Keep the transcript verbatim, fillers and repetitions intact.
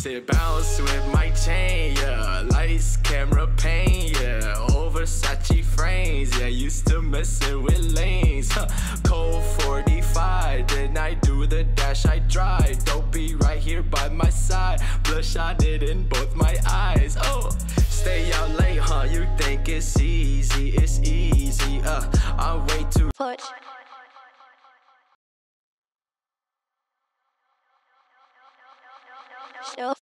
Sit bounce with my chain, yeah. Lights, camera, pain, yeah. Over Versace frames, yeah. Used to messing with lanes, huh. Cold forty-five, then I do the dash, I drive. Dopey right here by my side. Bloodshot it in both my eyes. Oh, stay out late, huh? You think it's easy? It's easy, uh. I'm way too Push. Show.